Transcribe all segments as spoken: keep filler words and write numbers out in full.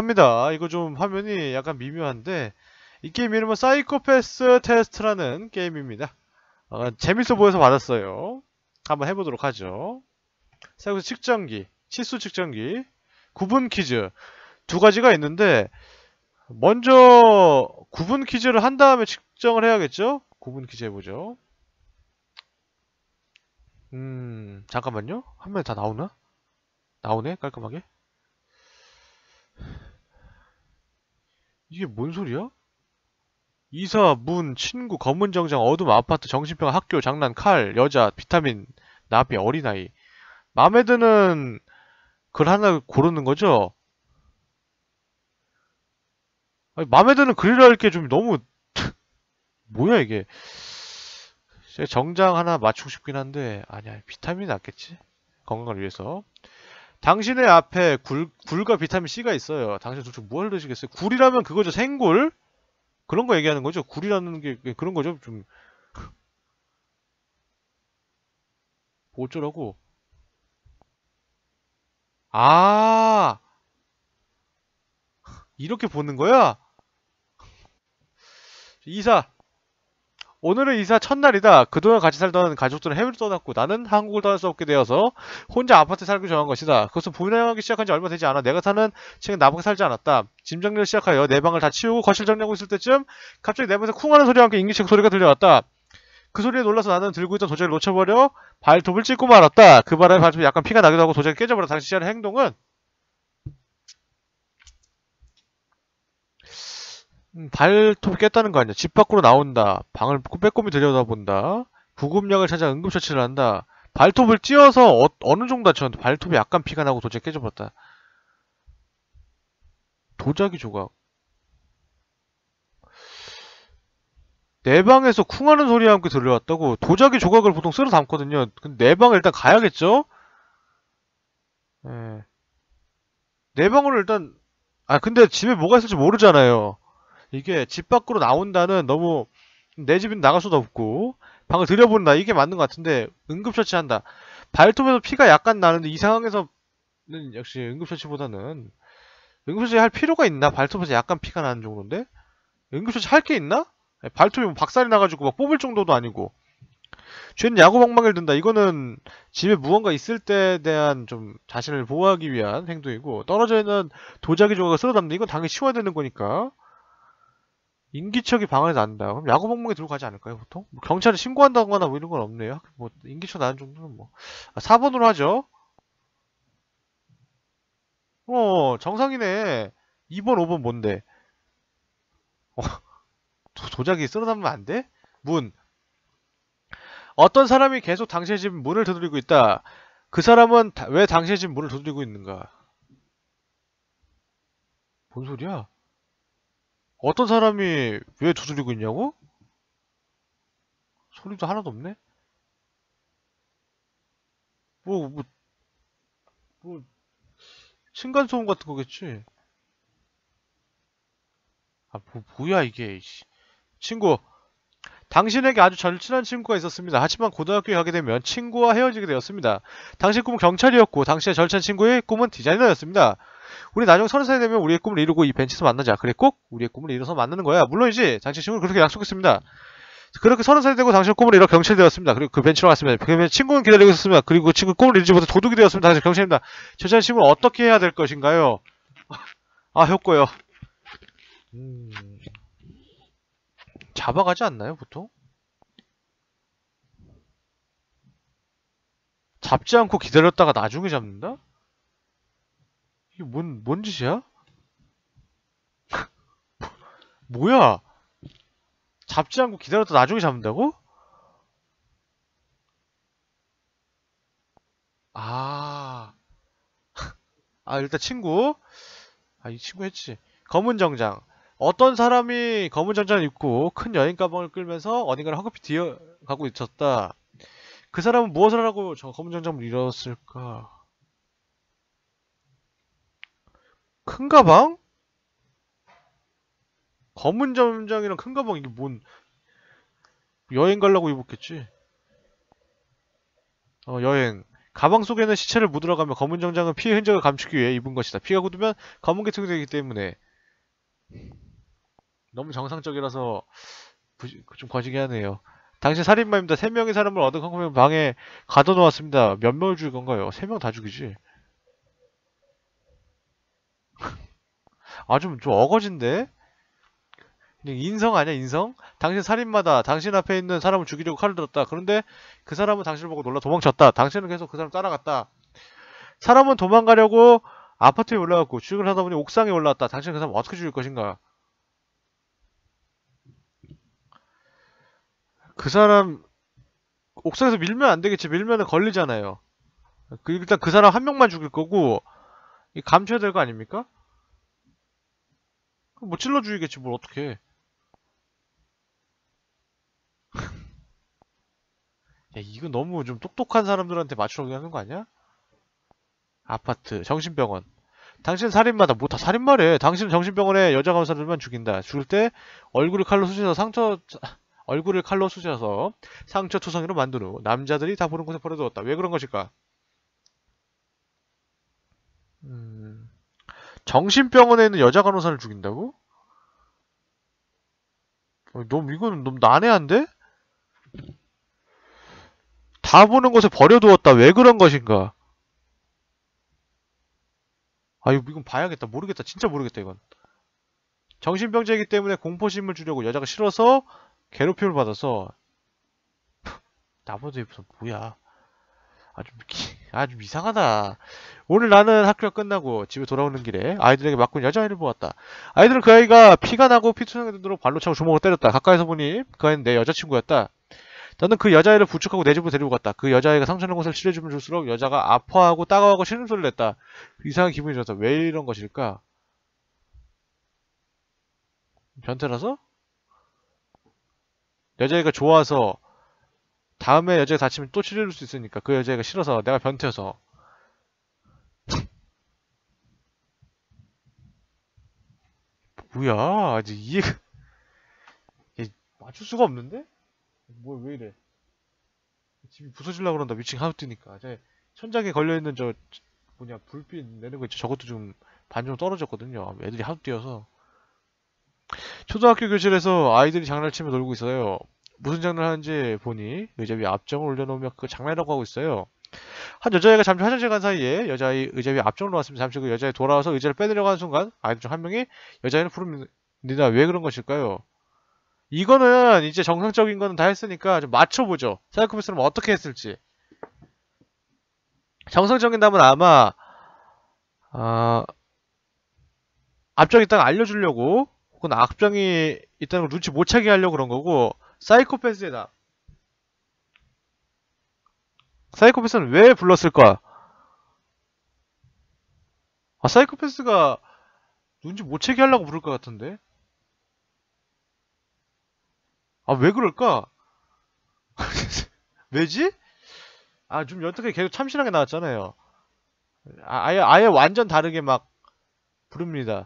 합니다. 이거 좀 화면이 약간 미묘한데 이 게임 이름은 사이코패스 테스트라는 게임입니다. 어, 재밌어 보여서 받았어요. 한번 해보도록 하죠. 사이코패스 측정기, 치수 측정기, 구분 퀴즈 두 가지가 있는데 먼저 구분 퀴즈를 한 다음에 측정을 해야겠죠? 구분 퀴즈 해보죠. 음 잠깐만요. 화면에 다 나오나? 나오네 깔끔하게. 이게 뭔 소리야? 이사, 문, 친구, 검은 정장, 어둠, 아파트, 정신병, 학교, 장난, 칼, 여자, 비타민, 나비, 어린아이. 마음에 드는 글 하나 고르는 거죠? 아니, 마음에 드는 글이랄 게 좀 너무 뭐야 이게. 정장 하나 맞추고 싶긴 한데 아니야, 비타민이 낫겠지? 건강을 위해서. 당신의 앞에 굴, 굴과 비타민 C가 있어요. 당신 둘 중 뭘 드시겠어요? 굴이라면 그거죠. 생굴? 그런 거 얘기하는 거죠. 굴이라는 게 그런 거죠. 좀 어쩌라고. 아, 이렇게 보는 거야? 이사. 오늘은 이사 첫날이다. 그동안 같이 살던 가족들은 해외를 떠났고 나는 한국을 떠날 수 없게 되어서 혼자 아파트에 살기 정한 것이다. 그것은 분양하기 시작한 지 얼마 되지 않아. 내가 사는 층에 나밖에 살지 않았다. 짐 정리를 시작하여 내 방을 다 치우고 거실 정리하고 있을 때쯤 갑자기 내 방에서 쿵 하는 소리와 함께 인기척 소리가 들려왔다. 그 소리에 놀라서 나는 들고 있던 도자기를 놓쳐버려 발톱을 찢고 말았다. 그 바람에 발톱이 약간 피가 나기도 하고 도자기가 깨져버려. 당시 시작한 행동은 음, 발톱을 깼다는 거 아니야. 집 밖으로 나온다. 방을 빼꼼히 들여다본다. 구급약을 찾아 응급처치를 한다. 발톱을 찧어서 어, 어느 정도 다쳤는데 발톱이 약간 피가 나고 도자기 깨져버렸다. 도자기 조각. 내 방에서 쿵하는 소리와 함께 들려왔다고. 도자기 조각을 보통 쓸어 담거든요. 근데 내 방을 일단 가야겠죠? 예. 내 방으로 일단 아 근데 집에 뭐가 있을지 모르잖아요. 이게 집 밖으로 나온다는 너무 내 집은 나갈 수도 없고 방을 들여본다 이게 맞는 것 같은데 응급처치한다. 발톱에서 피가 약간 나는데 이 상황에서는 역시 응급처치보다는 응급처치 할 필요가 있나? 발톱에서 약간 피가 나는 정도인데 응급처치 할 게 있나? 발톱이 뭐 박살이 나가지고 막 뽑을 정도도 아니고 쟤는 야구방망이를 든다. 이거는 집에 무언가 있을 때에 대한 좀 자신을 보호하기 위한 행동이고 떨어져 있는 도자기 조각을 쓸어 담는다. 이건 당연히 치워야 되는 거니까 인기척이 방을 난다. 그럼 야구방망이 들고 가지 않을까요, 보통? 뭐 경찰에 신고한다거나 뭐 이런 건 없네요. 뭐 인기척 나는 정도는 뭐. 아, 사 번으로 하죠. 어, 정상이네. 이 번, 오 번 뭔데? 어, 도, 도자기 쓸어 담으면 안 돼? 문. 어떤 사람이 계속 당신의 집 문을 두드리고 있다. 그 사람은 다- 왜 당신의 집 문을 두드리고 있는가? 뭔 소리야? 어떤 사람이 왜 두드리고 있냐고? 소리도 하나도 없네? 뭐, 뭐, 뭐, 층간소음 같은 거겠지? 아, 뭐, 뭐야, 이게, 씨. 친구. 당신에게 아주 절친한 친구가 있었습니다. 하지만 고등학교에 가게 되면 친구와 헤어지게 되었습니다. 당신 꿈은 경찰이었고 당신의 절친한 친구의 꿈은 디자이너였습니다. 우리 나중에 서른 살이 되면 우리의 꿈을 이루고 이 벤치에서 만나자. 그래 꼭 우리의 꿈을 이뤄서 만나는 거야. 물론이지. 당신 친구는 그렇게 약속했습니다. 그렇게 서른 살이 되고 당신은 꿈을 이뤄 경찰이 되었습니다. 그리고 그 벤치로 갔습니다. 그러면 친구는 기다리고 있었습니다. 그리고 그 친구 꿈을 이루지 못해 도둑이 되었습니다. 당신 경찰입니다. 절친한 친구는 어떻게 해야 될 것인가요? 아, 효과요. 음... 잡아가지 않나요, 보통? 잡지 않고 기다렸다가 나중에 잡는다? 이게 뭔, 뭔 짓이야? 뭐야? 잡지 않고 기다렸다 나중에 잡는다고? 아, 아, 일단 친구. 아, 이 친구 했지. 검은 정장. 어떤 사람이 검은 정장을 입고 큰 여행 가방을 끌면서 어딘가를 황급히 뛰어가고 있었다. 그 사람은 무엇을 하고 저 검은 정장을 잃었을까? 큰 가방? 검은 정장이랑 큰 가방 이게 뭔 여행 가려고 입었겠지? 어, 여행. 가방 속에는 시체를 묻으러 가며 검은 정장은 피의 흔적을 감추기 위해 입은 것이다. 피가 굳으면 검은 계통이 되기 때문에. 너무 정상적이라서 부- 좀 거시기 하네요. 당시 살인마입니다. 세 명의 사람을 어두컴컴한 방에 가둬놓았습니다. 몇 명을 죽일 건가요? 세 명 다 죽이지. 아, 좀, 좀 어거진데? 그냥 인성 아니야, 인성? 당신 살인마다. 당신 앞에 있는 사람을 죽이려고 칼을 들었다. 그런데 그 사람은 당신을 보고 놀라 도망쳤다. 당신은 계속 그 사람 따라갔다. 사람은 도망가려고 아파트에 올라갔고, 출근을 하다 보니 옥상에 올라왔다. 당신은 그 사람 어떻게 죽일 것인가? 그 사람, 옥상에서 밀면 안 되겠지. 밀면은 걸리잖아요. 그, 일단 그 사람 한 명만 죽일 거고, 이 감춰야 될 거 아닙니까? 그럼 뭐 찔러 죽이겠지, 뭘 어떻게. 야, 이거 너무 좀 똑똑한 사람들한테 맞추려고 하는 거 아니야? 아파트, 정신병원. 당신은 살인마다. 뭐 다 살인마래. 당신은 정신병원에 여자 간호사들만 죽인다. 죽을 때 얼굴을 칼로 쑤셔서 상처, 얼굴을 칼로 쑤셔서 상처 투성이로 만든 후 남자들이 다 보는 곳에 버려두었다. 왜 그런 것일까? 음, 정신병원에 있는 여자 간호사를 죽인다고? 어, 너무 이거는 너무 난해한데? 다 보는 곳에 버려두었다. 왜 그런 것인가? 아, 이거 이건 봐야겠다. 모르겠다. 진짜 모르겠다, 이건. 정신병자이기 때문에 공포심을 주려고 여자가 싫어서 괴롭힘을 받아서 나보다 무슨 뭐야. 아주 아주 이상하다. 오늘 나는 학교가 끝나고 집에 돌아오는 길에 아이들에게 맞고 여자아이를 보았다. 아이들은 그 아이가 피가 나고 피투성이 되도록 발로 차고 주먹으로 때렸다. 가까이서 보니 그 아이는 내 여자친구였다. 나는 그 여자아이를 부축하고 내 집으로 데리고 갔다. 그 여자아이가 상처난 곳을 칠해주면 줄수록 여자가 아파하고 따가워하고 신음소리를 냈다. 이상한 기분이 들었다. 왜 이런 것일까? 변태라서? 여자애가 좋아서 다음에 여자가 다치면 또 치료해줄 수 있으니까 그 여자애가 싫어서 내가 변태여서. 뭐야 아직 이해가 얘 맞출 수가 없는데? 뭐 왜 이래. 집이 부서지려고 그런다. 미친 하도 뜨니까. 제 천장에 걸려있는 저 뭐냐 불빛 내는 거 있죠. 저것도 좀 반 좀 떨어졌거든요. 애들이 하도 뛰어서. 초등학교 교실에서 아이들이 장난을 치며 놀고 있어요. 무슨 장난을 하는지 보니 의자 위에 앞정을 올려놓으며 그 장난이라고 하고 있어요. 한 여자애가 잠시 화장실 간 사이에 여자아이 의자 위에 앞정을 놓았습니다. 잠시 그 여자애 돌아와서 의자를 빼내려고 하는 순간 아이들 중 한 명이 여자애를 부릅니다. 왜 그런 것일까요? 이거는 이제 정상적인 거는 다 했으니까 좀 맞춰보죠. 사이코패스는 어떻게 했을지. 정상적인 답은 아마 아, 앞정이 있다는 걸 알려주려고 혹은 악정이 있다는 걸 눈치 못 채게 하려고 그런 거고 사이코패스의 답. 사이코패스는 왜 불렀을까? 아, 사이코패스가 눈치 못 채게 하려고 부를 것 같은데? 아, 왜 그럴까? 왜지? 아, 좀 여태까지 계속 참신하게 나왔잖아요. 아, 아예, 아예 완전 다르게 막 부릅니다.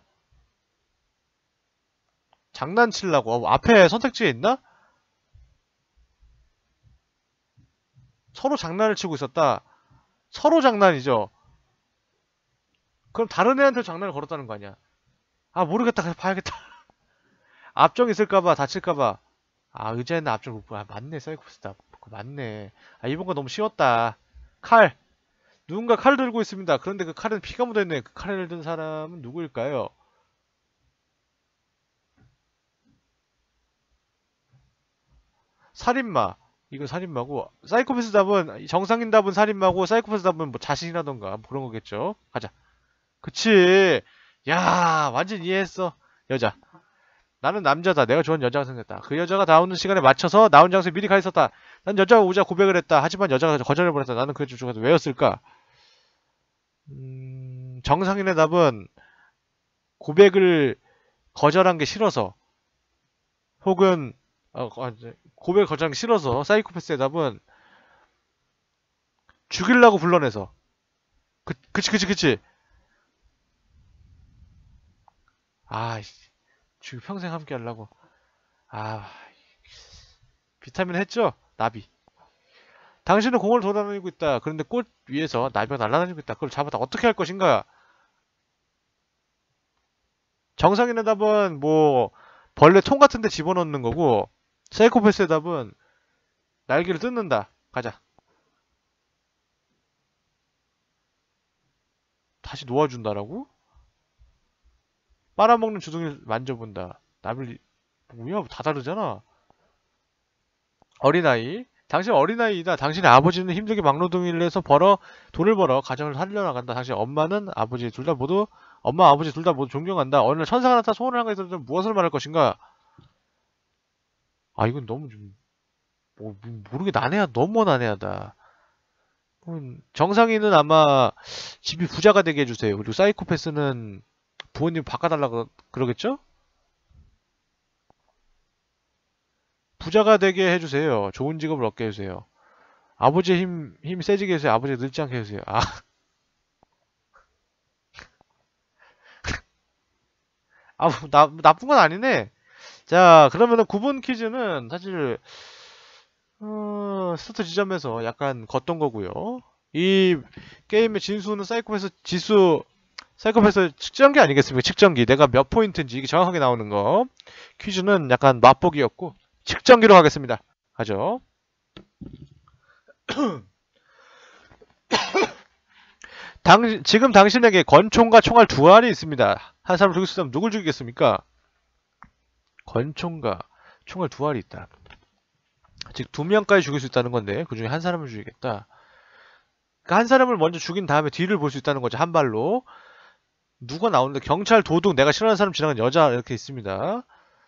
장난치려고. 어, 앞에 선택지에 있나? 서로 장난을 치고 있었다. 서로 장난이죠. 그럼 다른 애한테 장난을 걸었다는 거 아니야. 아, 모르겠다. 그냥 봐야겠다. 앞정 있을까봐, 다칠까봐. 아, 의자에는 앞쪽 못 봐. 아, 맞네, 사이코패스다. 그거 맞네. 아, 이번 거 너무 쉬웠다. 칼. 누군가 칼을 들고 있습니다. 그런데 그 칼은 피가 묻어있네. 그 칼을 든 사람은 누구일까요? 살인마. 이거 살인마고. 사이코패스 답은, 정상인 답은 살인마고, 사이코패스 답은 뭐 자신이라던가, 뭐 그런 거겠죠. 가자. 그치. 야, 완전 이해했어. 여자. 나는 남자다. 내가 좋아하는 여자가 생겼다. 그 여자가 나오는 시간에 맞춰서 나온 장소에 미리 가 있었다. 난 여자가 오자 고백을 했다. 하지만 여자가 거절해버렸다. 나는 그 여자 중에서 왜였을까? 음, 정상인의 답은 고백을 거절한 게 싫어서 혹은 어, 어, 고백을 거절한 게 싫어서 사이코패스의 답은 죽이려고 불러내서 그, 그치 그치 그치 아 죽이 평생 함께 하려고 아 비타민 했죠? 나비 당신은 공을 돌아다니고 있다. 그런데 꽃 위에서 나비가 날아다니고 있다. 그걸 잡았다. 어떻게 할 것인가? 정상인의 답은 뭐 벌레 통 같은 데 집어넣는 거고, 사이코패스의 답은 날개를 뜯는다. 가자. 다시 놓아준다라고? 빨아먹는 주둥이를 만져본다. 나빌 뭐야? 다 다르잖아. 어린아이. 당신 어린아이이다. 당신의 아버지는 힘들게 막노동을 해서 벌어 돈을 벌어 가정을 살려나간다. 당신 엄마는 아버지 둘 다 모두 엄마 아버지 둘 다 모두 존경한다. 어느 날 천사가 나타 소원을 한 것에 대해서 무엇을 말할 것인가? 아 이건 너무 좀 뭐, 모르게 난해하다. 너무 난해하다. 음, 정상인은 아마 집이 부자가 되게 해주세요. 그리고 사이코패스는 부모님 바꿔달라 그, 그러겠죠? 부자가 되게 해주세요. 좋은 직업을 얻게 해주세요. 아버지의 힘, 힘 세지게 해주세요. 아버지가 늙지 않게 해주세요. 아, 아, 나, 나쁜 건 아니네. 자, 그러면은 구분 퀴즈는 사실, 어, 스타트 지점에서 약간 걷던 거고요. 이 게임의 진수는 사이코패스 지수, 사이코패스 측정기 아니겠습니까? 측정기. 내가 몇 포인트인지 이게 정확하게 나오는 거. 퀴즈는 약간 맛보기였고, 측정기로 하겠습니다. 가죠. 당, 지금 당신에게 권총과 총알 두 알이 있습니다. 한 사람을 죽일 수 있다면 누굴 죽이겠습니까? 권총과 총알 두 알이 있다. 즉, 두 명까지 죽일 수 있다는 건데, 그 중에 한 사람을 죽이겠다. 그러니까 한 사람을 먼저 죽인 다음에 뒤를 볼 수 있다는 거죠. 한 발로. 누가 나오는데, 경찰, 도둑, 내가 싫어하는 사람 지나간 여자, 이렇게 있습니다.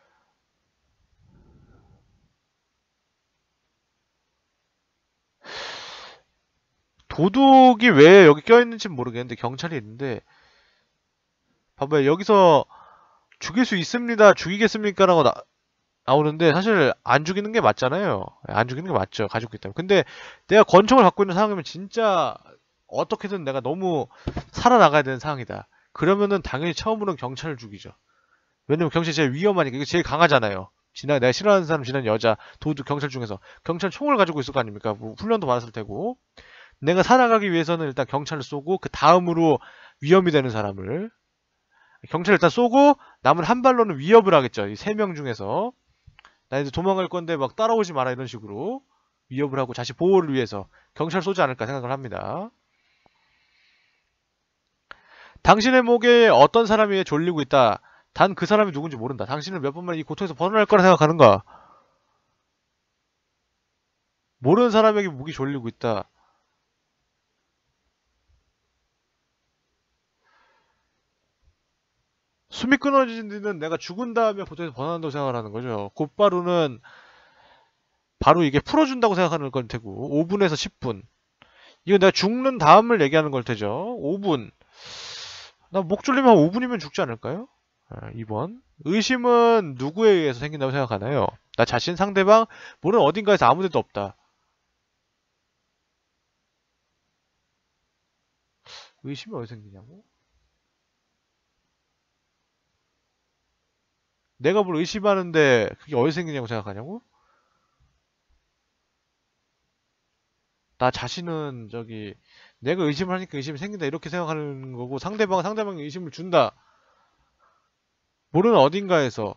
도둑이 왜 여기 껴있는지 모르겠는데, 경찰이 있는데, 봐봐요. 여기서 죽일 수 있습니다. 죽이겠습니까? 라고 나, 나오는데 사실 안 죽이는 게 맞잖아요. 안 죽이는 게 맞죠. 가지고 있다면. 근데 내가 권총을 갖고 있는 상황이면 진짜 어떻게든 내가 너무 살아나가야 되는 상황이다. 그러면은 당연히 처음으로는 경찰을 죽이죠. 왜냐면 경찰이 제일 위험하니까. 이게 제일 강하잖아요. 지나 내가 싫어하는 사람, 지난 여자, 도둑, 경찰 중에서 경찰 총을 가지고 있을 거 아닙니까? 뭐 훈련도 받았을 테고. 내가 살아가기 위해서는 일단 경찰을 쏘고 그 다음으로 위험이 되는 사람을 경찰을 일단 쏘고 남은 한 발로는 위협을 하겠죠. 이 세 명 중에서. 나 이제 도망갈 건데 막 따라오지 마라 이런 식으로 위협을 하고 자신 보호를 위해서 경찰 쏘지 않을까 생각을 합니다. 당신의 목에 어떤 사람이 졸리고 있다. 단 그 사람이 누군지 모른다. 당신은 몇 번만 이 고통에서 벗어날 거라 생각하는가? 모르는 사람에게 목이 졸리고 있다. 숨이 끊어지는 뒤는 내가 죽은 다음에 고통에서 벗어난다고 생각을 하는 거죠. 곧바로는 바로 이게 풀어준다고 생각하는 걸 테고 오 분에서 십 분. 이거 내가 죽는 다음을 얘기하는 걸 테죠. 오 분. 나 목 졸리면 한 오 분이면 죽지 않을까요? 아, 이 번. 의심은 누구에 의해서 생긴다고 생각하나요? 나 자신, 상대방, 모르는 어딘가에서 아무 데도 없다. 의심이 어디서 생기냐고? 내가 뭘 의심하는데 그게 어디서 생기냐고 생각하냐고? 나 자신은 저기 내가 의심을 하니까 의심이 생긴다 이렇게 생각하는 거고 상대방은 상대방이 의심을 준다. 모르는 어딘가에서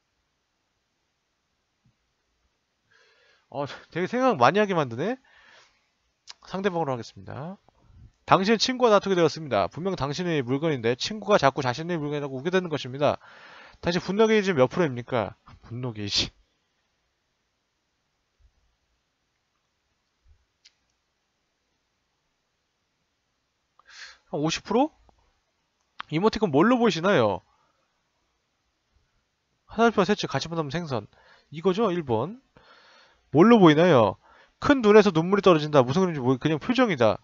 어, 되게 생각 많이 하게 만드네? 상대방으로 하겠습니다. 당신의 친구와 다투게 되었습니다. 분명 당신의 물건인데 친구가 자꾸 자신의 물건이라고 우게 되는 것입니다. 당신 분노 게이지 몇 프로입니까? 분노 게이지. 한 오십 퍼센트? 이모티콘 뭘로 보이시나요? 화살표와 새치 같이 본다면 생선. 이거죠? 일 번. 뭘로 보이나요? 큰 눈에서 눈물이 떨어진다. 무슨 그림인지 모르 그냥 표정이다.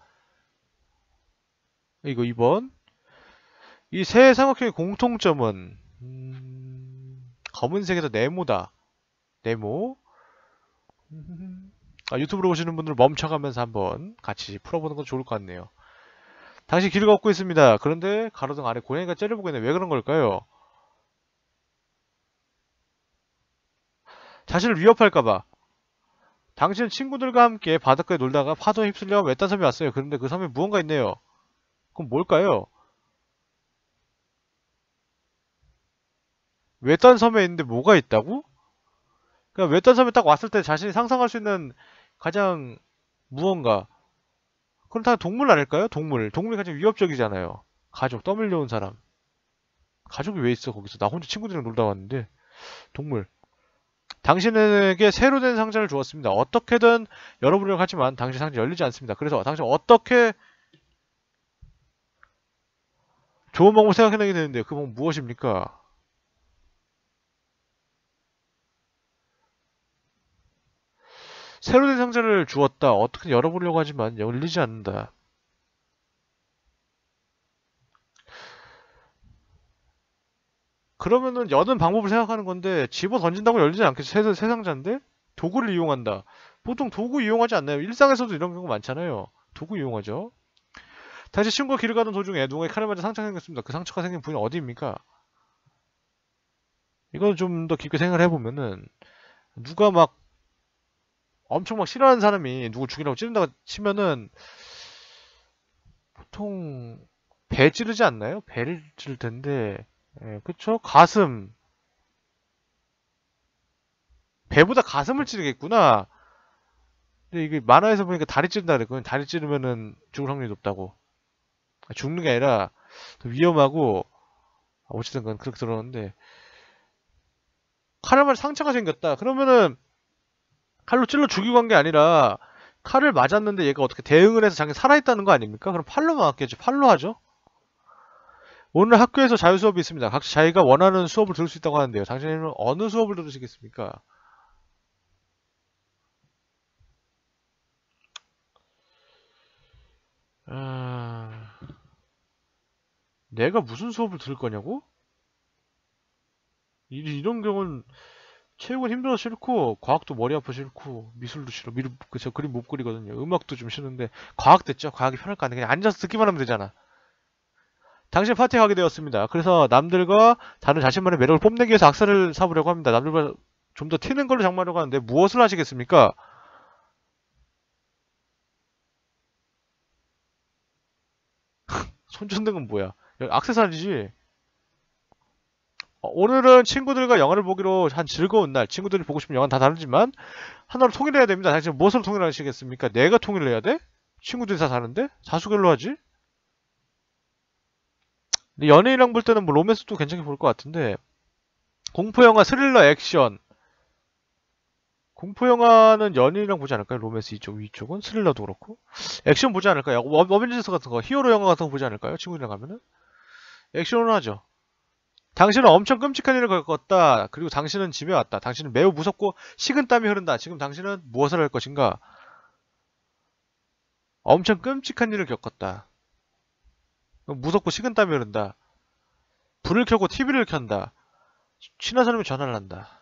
이거 이 번. 이 세 삼각형의 공통점은 음... 검은색에서 네모다. 네모. 음... 아, 유튜브로 보시는 분들 멈춰가면서 한번 같이 풀어보는 것도 좋을 것 같네요. 당신 길을 걷고 있습니다. 그런데 가로등 아래 고양이가 째려보고 있네. 왜 그런 걸까요? 자신을 위협할까봐. 당신은 친구들과 함께 바닷가에 놀다가 파도에 휩쓸려 외딴 섬에 왔어요. 그런데 그 섬에 무언가 있네요. 그럼 뭘까요? 외딴 섬에 있는데 뭐가 있다고? 그러니까 외딴 섬에 딱 왔을 때 자신이 상상할 수 있는 가장 무언가. 그럼 다 동물 아닐까요? 동물. 동물이 가장 위협적이잖아요. 가족, 떠밀려온 사람. 가족이 왜 있어, 거기서? 나 혼자 친구들이랑 놀다 왔는데. 동물. 당신에게 새로 된 상자를 주었습니다. 어떻게든 열어보려고 하지만 당신 상자 열리지 않습니다. 그래서 당신 어떻게 좋은 방법을 생각해내게 되는데 그 방법 무엇입니까? 새로 된 상자를 주었다. 어떻게 열어보려고 하지만 열리지 않는다. 그러면은 여는 방법을 생각하는 건데 집어 던진다고 열리지 않겠지. 새, 새 상자인데? 도구를 이용한다. 보통 도구 이용하지 않나요? 일상에서도 이런 경우 많잖아요. 도구 이용하죠. 다시 친구가 길을 가던 도중에 누군가 칼을 맞아 상처가 생겼습니다. 그 상처가 생긴 부위는 어디입니까? 이건 좀 더 깊게 생각을 해보면은 누가 막 엄청 막 싫어하는 사람이 누구 죽이려고 찌른다고 치면은 보통 배 찌르지 않나요? 배를 찌를 텐데 예, 그쵸? 가슴 배보다 가슴을 찌르겠구나. 근데 이게 만화에서 보니까 다리 찌른다 그랬거든. 다리 찌르면은 죽을 확률이 높다고. 죽는 게 아니라 더 위험하고 어쨌든 건 그렇게 들었는데 칼을 맞아 상처가 생겼다. 그러면은 칼로 찔러 죽이고 한 게 아니라 칼을 맞았는데 얘가 어떻게 대응을 해서 자기 살아있다는 거 아닙니까? 그럼 팔로 막았겠죠. 팔로 하죠. 오늘 학교에서 자유 수업이 있습니다. 각자 자기가 원하는 수업을 들을 수 있다고 하는데요. 당신은 어느 수업을 들으시겠습니까? 아... 내가 무슨 수업을 들을 거냐고? 이, 이런 경우는 체육은 힘들어서 싫고 과학도 머리 아파 싫고 미술도 싫어. 미술 저 그림 못 그리거든요. 음악도 좀 싫은데 과학 됐죠. 과학이 편할 거 아니야. 그냥 앉아서 듣기만 하면 되잖아. 당신 파티에 가게 되었습니다. 그래서 남들과 다른 자신만의 매력을 뽐내기 위해서 악세를 사보려고 합니다. 남들과 좀 더 튀는 걸로 장만하려고 하는데 무엇을 하시겠습니까? 손전등은 뭐야? 액세서리지. 어, 오늘은 친구들과 영화를 보기로 한 즐거운 날. 친구들이 보고 싶은 영화는 다 다르지만 하나로 통일해야 됩니다. 당신 무엇으로 통일하시겠습니까? 내가 통일해야 돼? 친구들이 다 다른데? 사수결로 하지? 근데 연예인이랑 볼 때는 뭐 로맨스도 괜찮게 볼 것 같은데 공포영화, 스릴러, 액션. 공포영화는 연예인이랑 보지 않을까요? 로맨스 이쪽, 위쪽은? 스릴러도 그렇고. 액션 보지 않을까요? 어, 어벤져스 같은 거, 히어로 영화 같은 거 보지 않을까요? 친구들이랑 가면은? 액션은 하죠. 당신은 엄청 끔찍한 일을 겪었다. 그리고 당신은 집에 왔다. 당신은 매우 무섭고 식은땀이 흐른다. 지금 당신은 무엇을 할 것인가? 엄청 끔찍한 일을 겪었다. 무섭고 식은땀이 흐른다. 불을 켜고 티비를 켠다. 친한 사람이 전화를 한다.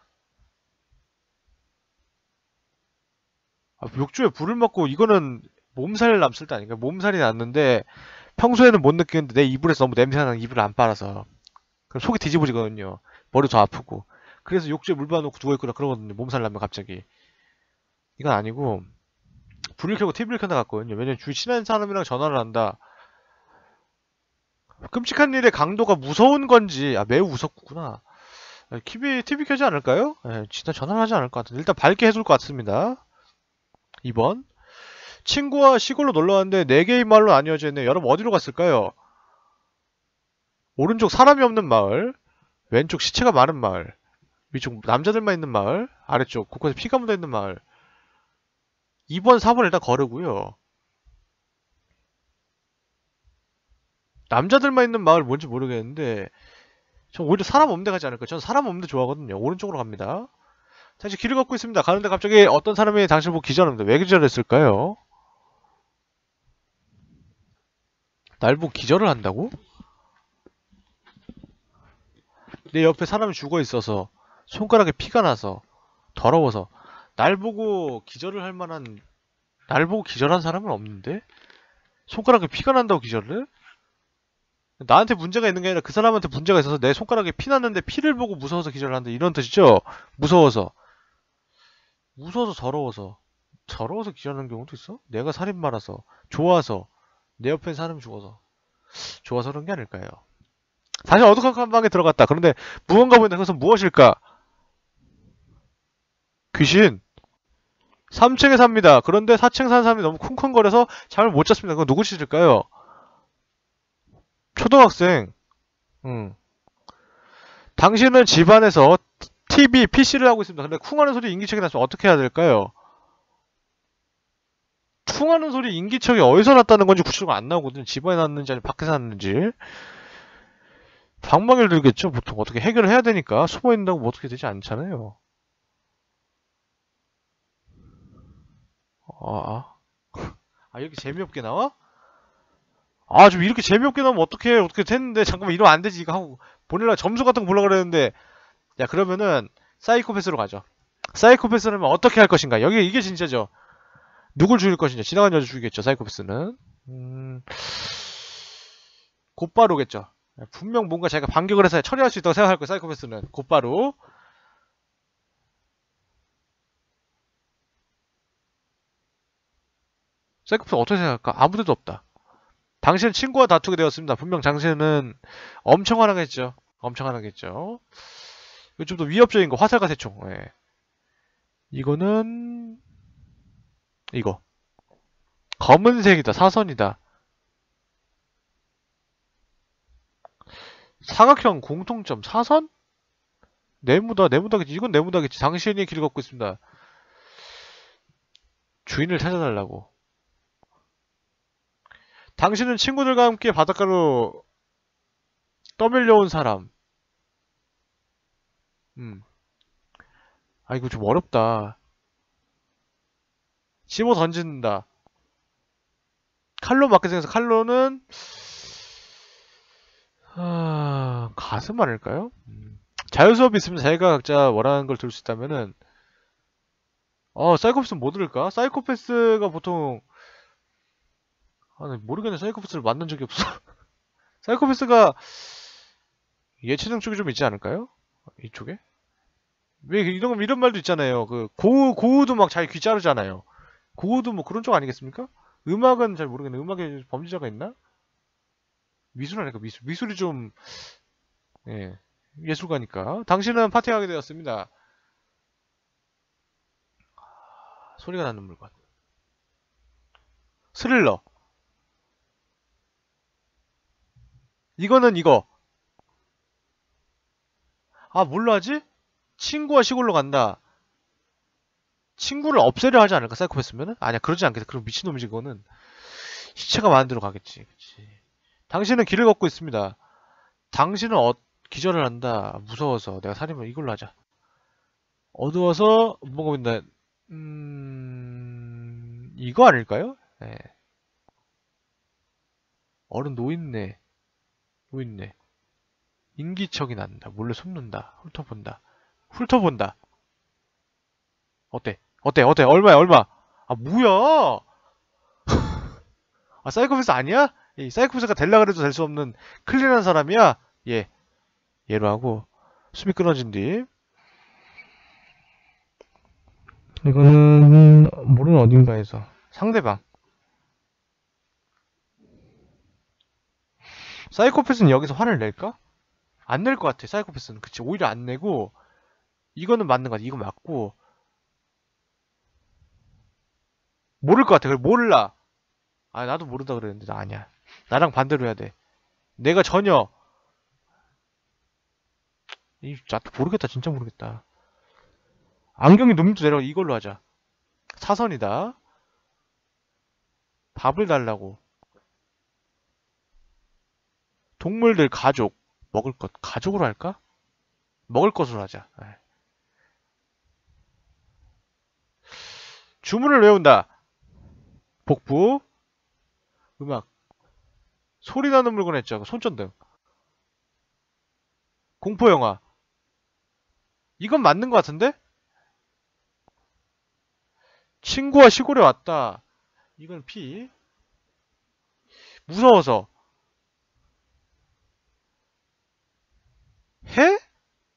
아, 욕조에 불을 먹고 이거는 몸살 남쓸 때 아닌가? 몸살이 났는데 평소에는 못 느끼는데 내 이불에서 너무 냄새가 나는 이불을 안 빨아서 그럼 속이 뒤집어지거든요. 머리 더 아프고. 그래서 욕조에 물 받아놓고 누워있거나 그러거든요. 몸살 나면 갑자기. 이건 아니고 불을 켜고 티비를 켜다 갔거든요. 왜냐면 주위 친한 사람이랑 전화를 한다. 끔찍한 일의 강도가 무서운 건지 아 매우 무섭구나. 티비, 티비 켜지 않을까요? 예, 진짜 전화를 하지 않을 것 같은데 일단 밝게 해줄 것 같습니다. 이 번 친구와 시골로 놀러 왔는데 네 개의 마을로 나뉘어져 있네요. 여러분 어디로 갔을까요? 오른쪽 사람이 없는 마을, 왼쪽 시체가 많은 마을, 위쪽 남자들만 있는 마을, 아래쪽 곳곳에 피가 묻어 있는 마을. 이 번, 사 번 일단 거르고요. 남자들만 있는 마을 뭔지 모르겠는데 전 오히려 사람 없는 데 가지 않을까요? 전 사람 없는 데 좋아하거든요. 오른쪽으로 갑니다. 다시 길을 걷고 있습니다. 가는데 갑자기 어떤 사람이 당신을 보고 기절합니다. 왜 기절했을까요? 날 보고 기절을 한다고? 내 옆에 사람이 죽어 있어서 손가락에 피가 나서 더러워서 날 보고 기절을 할 만한 날 보고 기절한 사람은 없는데? 손가락에 피가 난다고 기절을 해? 나한테 문제가 있는 게 아니라 그 사람한테 문제가 있어서 내 손가락에 피 났는데 피를 보고 무서워서 기절을 한다 이런 뜻이죠? 무서워서 무서워서 더러워서 더러워서 기절하는 경우도 있어? 내가 살인마라서, 좋아서, 내 옆에 사람이 죽어서, 좋아서 그런 게 아닐까요? 다시 어둑한 방에 들어갔다. 그런데 무언가 보인다. 그것은 무엇일까? 귀신. 삼 층에 삽니다. 그런데 사 층 사는 사람이 너무 쿵쿵거려서 잠을 못 잤습니다. 그건 누구 짓일까요? 초등학생. 음. 당신은 집안에서 티비, 피시를 하고 있습니다. 근데 쿵하는 소리 인기척이 났으면 어떻게 해야 될까요? 쿵하는 소리 인기척이 어디서 났다는 건지 구체적으로 안 나오거든요. 집안에 났는지 아니면 밖에서 났는지. 방망이를 들겠죠. 보통 어떻게 해결을 해야 되니까. 숨어 있는다고 뭐 어떻게 되지 않잖아요. 아, 아. 아, 이렇게 재미없게 나와? 아, 좀 이렇게 재미없게 나오면 어떡해. 어떻게 됐는데. 잠깐만, 이러면 안 되지. 이거 하고 보내려 점수 같은 거 보려고 그랬는데. 야, 그러면은 사이코패스로 가죠. 사이코패스라면 어떻게 할 것인가? 여기 이게 진짜죠. 누굴 죽일 것인가? 지나간 여자 죽이겠죠. 사이코패스는. 음, 곧바로겠죠. 분명 뭔가 자기가 반격을 해서 처리할 수 있다고 생각할 거예요. 사이코패스는 곧바로. 사이코패스 어떻게 생각할까? 아무 데도 없다. 당신은 친구와 다투게 되었습니다. 분명 당신은 엄청 화나겠죠. 엄청 화나겠죠. 이거 좀 더 위협적인 거. 화살과 새총. 예. 이거는 이거. 검은색이다. 사선이다. 사각형 공통점. 사선? 네모다. 네모다겠지. 이건 네모다겠지. 당신이 길을 걷고 있습니다. 주인을 찾아달라고. 당신은 친구들과 함께 바닷가로 떠밀려온 사람. 음. 아, 이거 좀 어렵다. 집어 던진다. 칼로 맞게 생겨서 칼로는 아, 가슴 아닐까요? 음. 자유수업이 있으면 자기가 각자 원하는 걸 들을 수 있다면은 어, 사이코패스는 뭐 들을까? 사이코패스가 보통 아, 나 모르겠네. 사이코패스를 만난 적이 없어. 사이코패스가 예체능 쪽이 좀 있지 않을까요? 이쪽에? 왜 이런 이런 말도 있잖아요. 그 고우 고우도 막 자기 귀 자르잖아요. 고우도 뭐 그런 쪽 아니겠습니까? 음악은 잘 모르겠네. 음악에 범죄자가 있나? 미술 아닐까? 미술 미술이 좀 예, 예술가니까. 당신은 파티하게 되었습니다. 소리가 나는 물건. 스릴러. 이거는 이거. 아, 뭘로 하지? 친구와 시골로 간다. 친구를 없애려 하지 않을까? 사이코패스면은? 아니야, 그러지 않겠다. 그럼 미친놈이지, 그거는. 시체가 많은 데로 가겠지. 그치. 당신은 길을 걷고 있습니다. 당신은 어, 기절을 한다. 무서워서. 내가 살인마 이걸로 하자. 어두워서 뭔가 보인다. 음... 이거 아닐까요? 네. 어른 노인네. 노인네. 인기척이 난다. 몰래 숨는다. 훑어본다. 훑어본다. 어때? 어때? 어때? 얼마야? 얼마? 아, 뭐야? 아, 사이코패스 아니야? 이 사이코패스가 될라 그래도 될 수 없는 클린한 사람이야? 예. 얘로 하고 숨이 끊어진 뒤 이거는 모르는 어딘가에서 상대방. 사이코패스는 여기서 화를 낼까? 안 낼 것 같아. 사이코패스는. 그치. 오히려 안 내고 이거는 맞는 것 같아. 이거 맞고 모를 것 같아. 그걸 몰라. 아, 나도 모른다 그랬는데 나 아니야. 나랑 반대로 해야 돼. 내가 전혀 이 나도 모르겠다. 진짜 모르겠다. 안경이 눈밑으로 내려가. 이걸로 하자. 사선이다. 밥을 달라고. 동물들 가족. 먹을 것. 가족으로 할까? 먹을 것으로 하자. 에. 주문을 외운다. 복부. 음악. 소리 나는 물건 했죠. 손전등. 공포영화. 이건 맞는 것 같은데? 친구와 시골에 왔다. 이건 P. 무서워서. 해?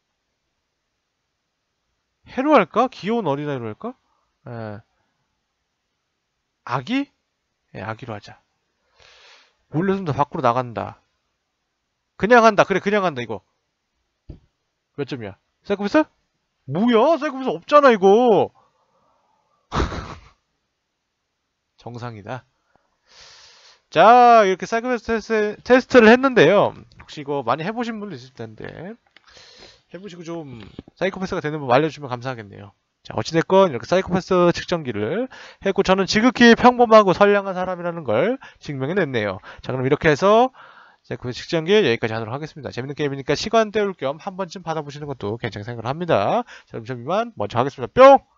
해로 할까? 귀여운 어린아이로 할까? 에. 아기? 예, 아기로 하자. 몰래 다 밖으로 나간다. 그냥 한다. 그래, 그냥 한다, 이거. 몇 점이야? 사이코패스? 뭐야? 사이코패스 없잖아, 이거. 정상이다. 자, 이렇게 사이코패스 테스- 테스트를 했는데요. 혹시 이거 많이 해보신 분도 있을 텐데. 해보시고 좀 사이코패스가 되는 법 알려주시면 감사하겠네요. 자, 어찌됐건 이렇게 사이코패스 측정기를 했고, 저는 지극히 평범하고 선량한 사람이라는 걸 증명해냈네요. 자, 그럼 이렇게 해서 사이코패스 측정기 여기까지 하도록 하겠습니다. 재밌는 게임이니까 시간 때울 겸 한 번쯤 받아보시는 것도 괜찮은 생각을 합니다. 자, 그럼 저 이만 먼저 하겠습니다. 뿅!